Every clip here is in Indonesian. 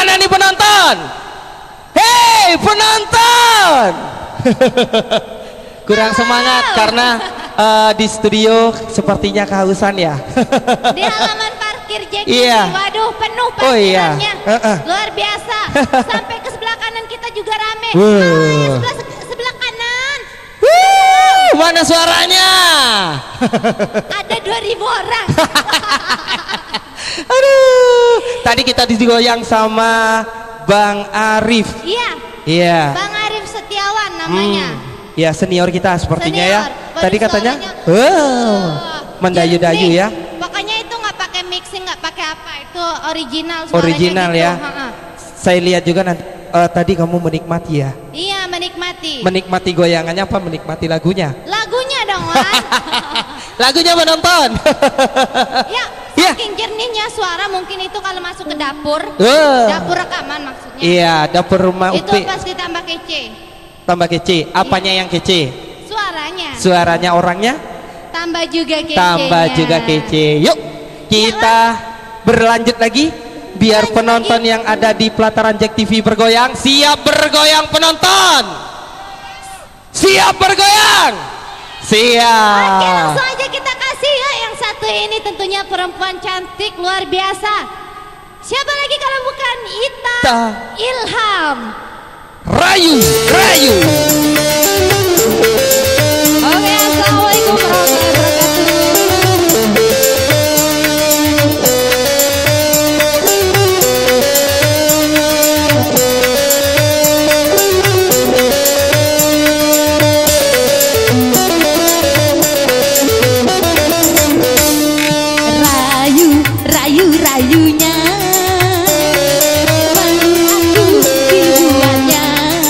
Mana nih penonton? Hei penonton. Kurang semangat karena di studio sepertinya kehausan ya. Di halaman parkir JKT, Iya. waduh penuh Oh iya. parkirannya. Luar biasa. Sampai ke sebelah kanan kita juga rame. Wuh. Sebelah kanan. Mana suaranya? Ada 2.000 orang. Aduh, tadi kita digoyang sama Bang Arif. Iya. Iya. Bang Arif Setiawan namanya. Ya senior kita sepertinya Senior. ya. Waduh, Tadi katanya, suaranya- mendayu-dayu jernih. ya. Pokoknya itu nggak pakai mixing, nggak pakai apa. Itu original suaranya Original gitu. ya. Ha-ha. Saya lihat juga nanti tadi kamu menikmati ya. Iya, menikmati. Menikmati goyangannya apa menikmati lagunya? Lagunya dong, Wan. Lagunya menonton. Ya, Ya. saking jernihnya suara mungkin itu kalau masuk ke dapur. Wah. Dapur rekaman maksudnya. Iya, dapur rumah Itu Upi pas ditambah kece. tambah kece. Apanya yang kece? Suaranya. Suaranya orangnya Tambah juga kece. tambah juga kece. Yuk kita berlanjut lagi biar Lanjut penonton lagi. yang ada di pelataran Jack TV bergoyang. Siap bergoyang penonton? Siap bergoyang? Oke, Siap. langsung aja kita kasih ya. Yang satu ini tentunya perempuan cantik luar biasa. Siapa lagi kalau bukan Ita Ilham. Rayu, rayu. Oke, assalamualaikum warahmatullahi wabarakatuh. Rayu-rayunya malu aku dibuatnya.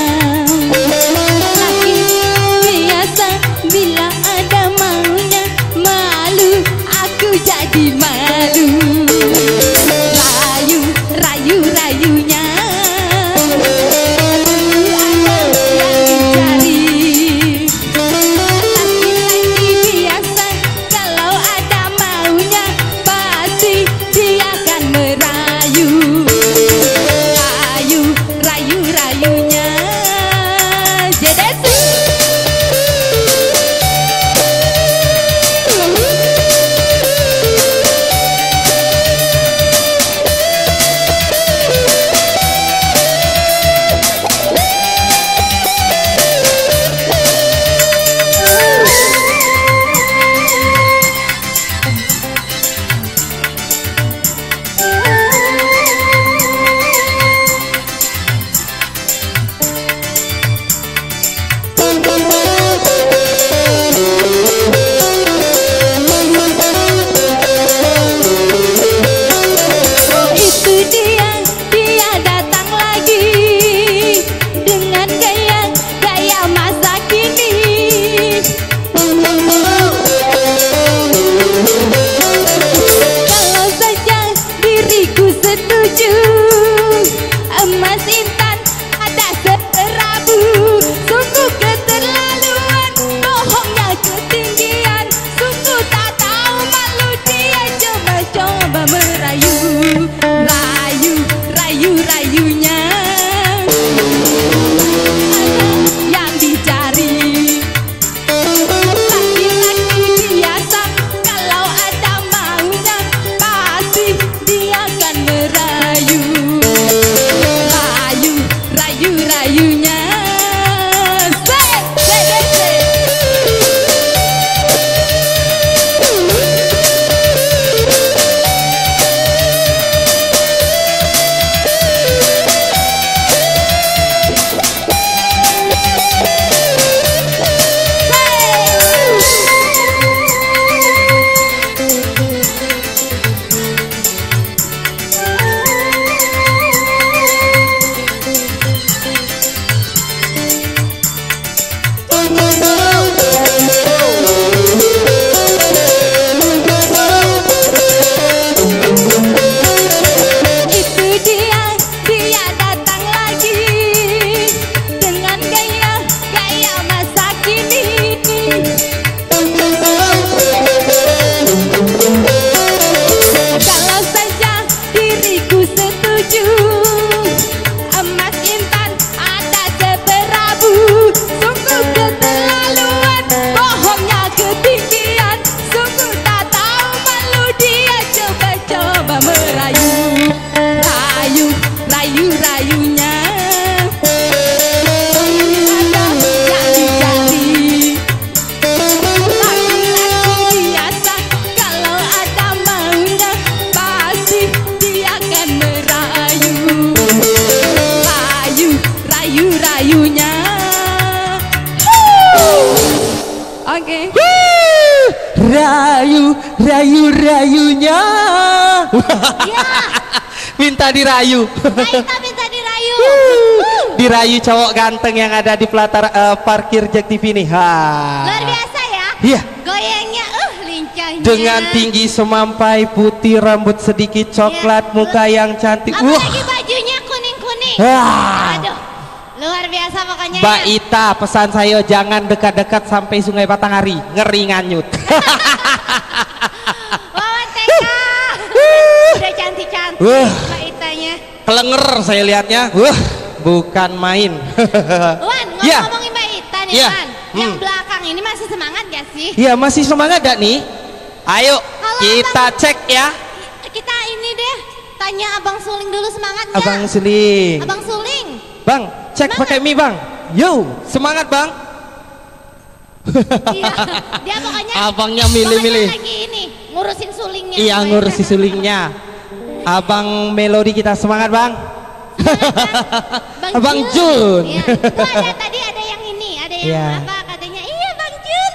Laki biasa bila ada maunya, malu aku jadi malu. Rayu-rayunya ada yang dicari. Laki-laki biasa kalau ada maunya pasti dia akan merayu. Rayu-rayunya Jedetsu. rayu, rayu-rayunya. Ada jali-jali. Laki-laki biasa kalau ada maunya pasti dia akan merayu. Rayu, rayu-rayunya. Oke. Rayunya. Ya, Minta dirayu. Maita minta dirayu. Dirayu cowok ganteng yang ada di parkir Jack TV nih. Luar biasa ya. Iya. Goyangnya lincahnya. Dengan tinggi semampai, putih, rambut sedikit coklat, Iya. muka yang cantik. Apalagi bajunya kuning-kuning. Wah. Aduh, luar biasa pokoknya. Mbak ya. Ita, pesan saya jangan dekat-dekat sampai Sungai Batanghari, ngeri nganyut. Wawan TK. Udah cantik-cantik Mbak Itanya. Kelenger saya lihatnya. Bukan main. Wan, Iya. ngomongin Mbak Ita nih, Iya. Wan. Yang belakang ini masih semangat gak sih? Iya, masih semangat gak nih? Ayo kita cek ya. Kita ini deh, tanya Abang Suling dulu semangat gak? Abang Suling. Abang Suling. Bang, cek Semangat. pakai mie bang. Yo, semangat bang. Iya, dia pokoknya Abangnya milih-milih. pokoknya lagi ini ngurusin sulingnya. Iya, pokoknya. ngurusin sulingnya. Abang Melodi kita semangat bang. Abang Jun. Iya, itu ada tadi ada yang ini, ada yang Iya. apa katanya? Iya Bang Jun.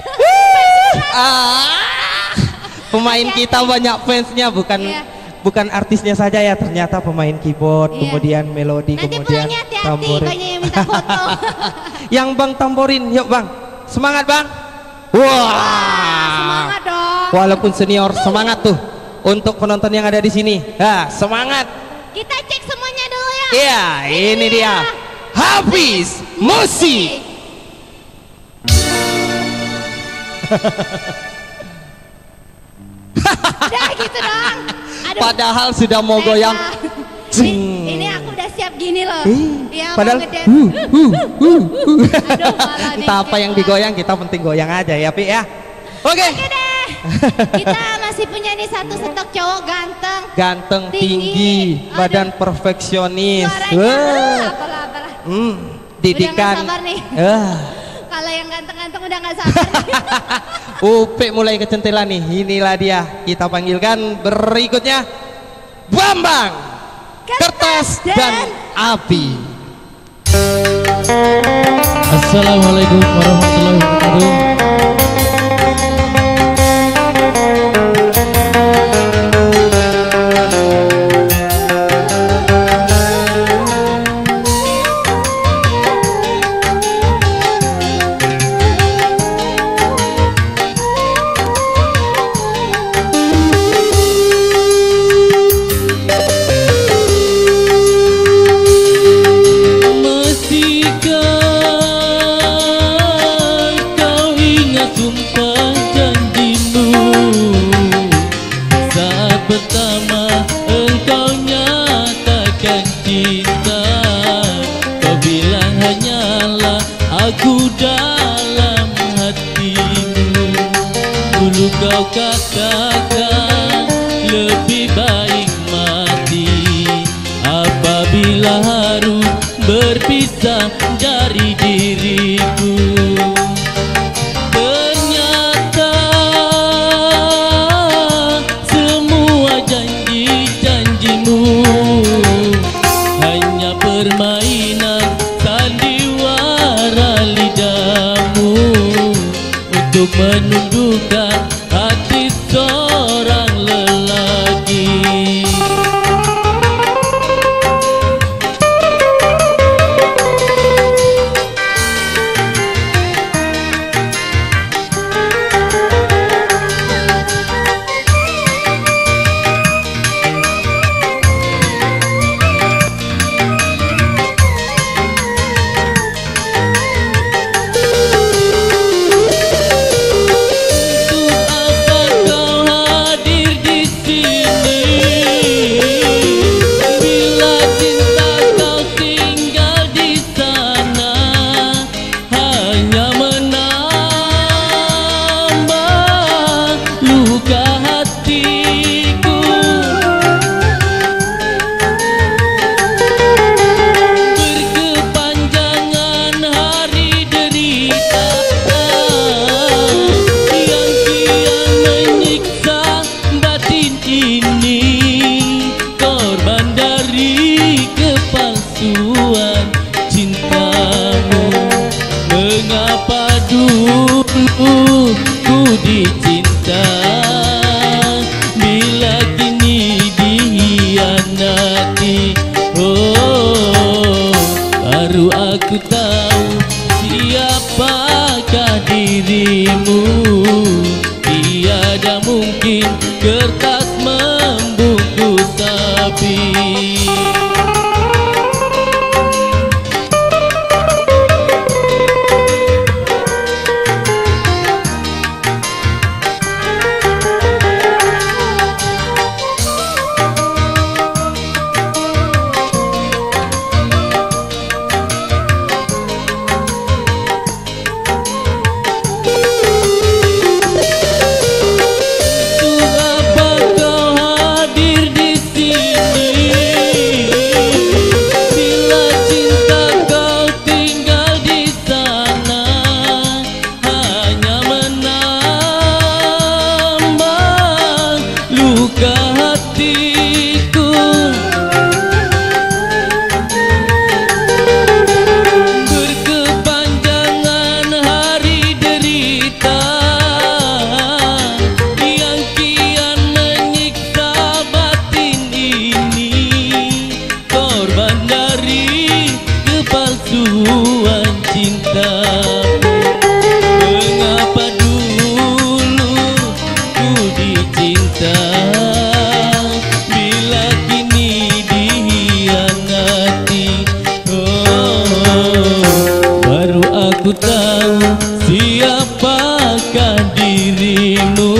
Pemain kita banyak fansnya, bukan Iya. bukan artisnya saja ya, ternyata pemain keyboard, Iya. kemudian melodi, Nanti kemudian pulangnya hati-hati, tamborin. banyak yang minta foto. Yang bang tamborin, yuk bang, semangat bang. Wah, Semangat dong. walaupun senior semangat tuh untuk penonton yang ada di sini. Semangat. Kita cek semuanya dulu ya. Iya, ini dia Hafiz Musik. Udah gitu dong. Aduh. Padahal sudah mau Teka. goyang. Ini aku udah siap gini loh. Iya, Padahal mau ngedance. Aduh, malah nih. entah apa yang digoyang, kita penting goyang aja ya Pi ya. Oke. Oke deh. Kita masih punya nih satu stok cowok ganteng. Ganteng, Tinggi. tinggi, Aduh. badan perfeksionis. Suaranya apalah. Didikan. Udah nggak sabar nih. Kalau yang ganteng-ganteng udah nggak sabar nih. Upe mulai kecentilan nih. Inilah dia. Kita panggilkan berikutnya Bambang Kertas dan Api. Assalamualaikum warahmatullahi wabarakatuh. Masihkah kau ingat sumpah janjimu saat pertama engkau nyatakan cinta? Kau bilang hanyalah aku dalam hatimu. Dulu kau katakan lebih baik mati apabila harus berpisah dari diriku. Ternyata semua janji-janjimu hanya permainan sandiwara lidahmu untuk menundukkan hati seorang lelaki. Untuk kepalsuan cintamu. Mengapa dulu ku dicinta, bila kini dihianati. Oh, baru aku tahu siapakah dirimu. Tiada mungkin kertas membungkus sapi. Aku tahu siapakah dirimu.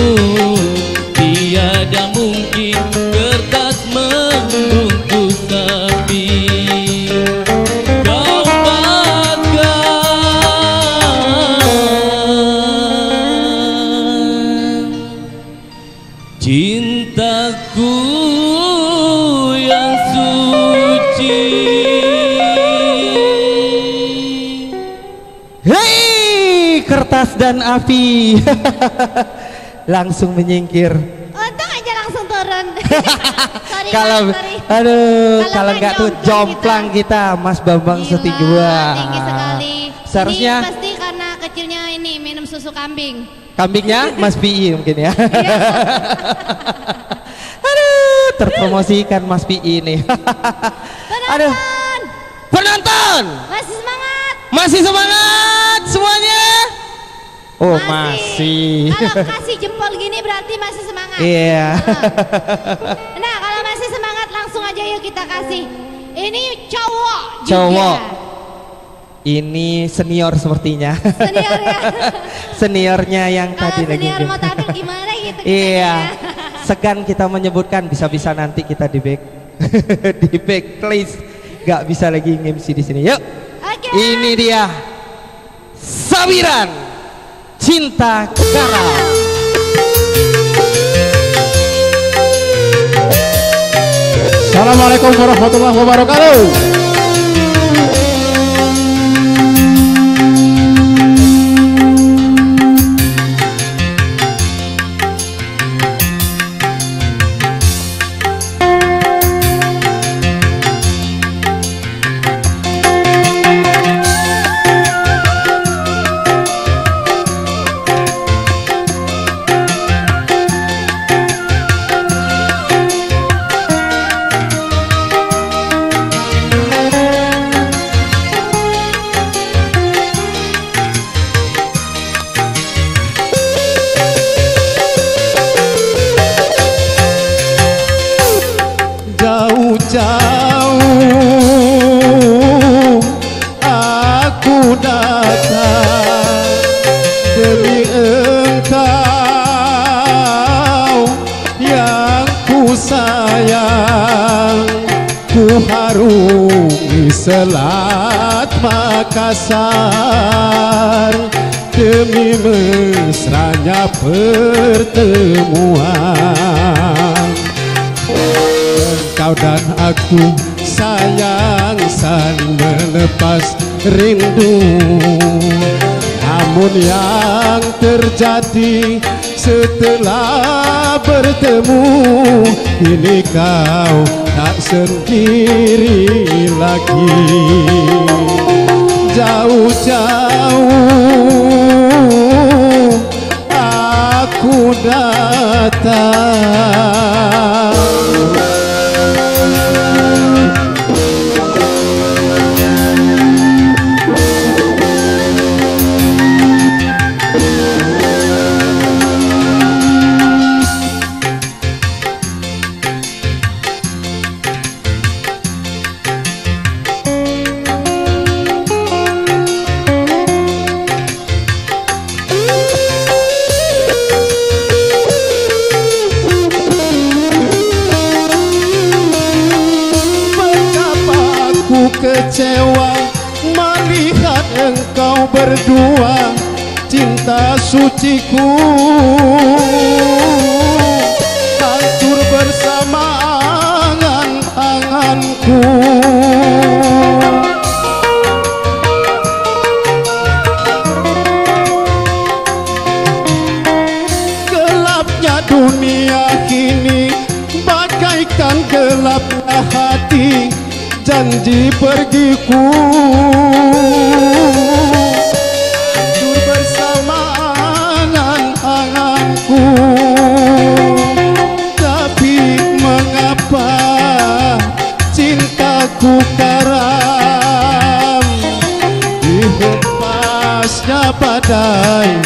Tiada mungkin kertas membungkus sapi. Kau makan cintaku yang suci. Kertas dan api langsung menyingkir. Untung aja langsung turun. Sorry, Kalau sorry. aduh, kalau nggak tuh jomplang kita Mas Bambang Gila, Sutigua. tinggi sekali. Seharusnya Ini pasti karena kecilnya ini minum susu kambing. kambingnya Mas Pi mungkin ya. Iya. Aduh, terpromosikan Mas Pi ini. Aduh, penonton Masih semangat. masih semangat semuanya. Oh masih. Kalau kasih jempol gini berarti masih semangat. Iya. Nah kalau masih semangat langsung aja yuk kita kasih. Ini cowok. Cowok. Juga. Ini senior sepertinya. Senior ya. Seniornya yang Kalau tadi lagi. senior mau tampil gimana gitu. Iya. Ya. Segan kita menyebutkan, bisa-bisa nanti kita di back. Di back please. Gak bisa lagi nge-MC di sini. Yuk. Oke. Ini dia. Sawiran Cinta Kara. Assalamualaikum warahmatullahi wabarakatuh. Jauh aku datang demi engkau yang ku sayang. Ku harungi Selat Makassar demi mesranya pertemuan. Kau dan aku sayang saling melepas rindu. Namun yang terjadi setelah bertemu, kini kau tak sendiri lagi. lagi. Jauh-jauh aku datang. Kecewa melihat engkau berdua, cinta suciku hancur bersama angan-anganku. Gelapnya dunia kini bagaikan gelapnya hati, janji pergiku hancur bersama angan-anganku. Tapi mengapa cintaku karam dihempasnya badai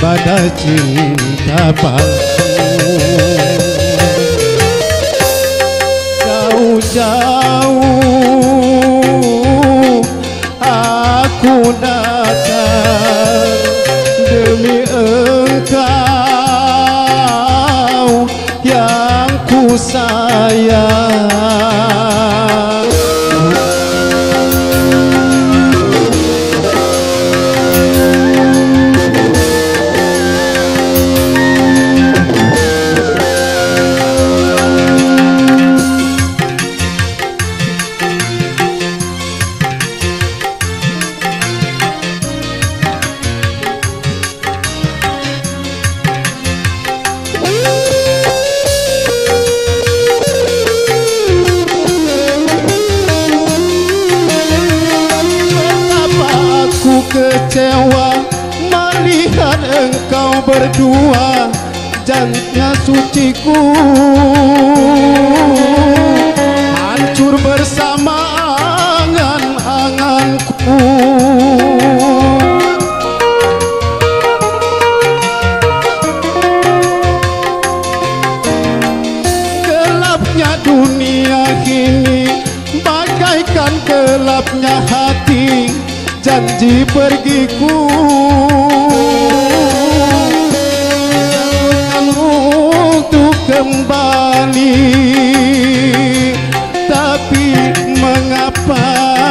cinta palsu. Jauh-jauh aku datang demi engkau yang ku sayang. Kecewa melihat engkau berdua, janjinya suciku hancur bersama angan-anganku. Gelapnya dunia kini bagaikan gelapnya hati, janji pergiku untuk kembali. Tapi mengapa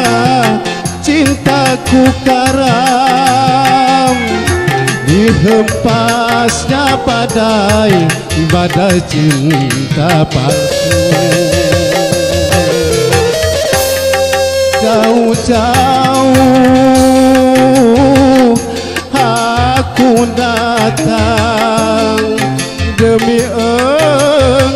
cintaku karam dihempasnya badai cinta palsu. Jauh-jauh aku datang demi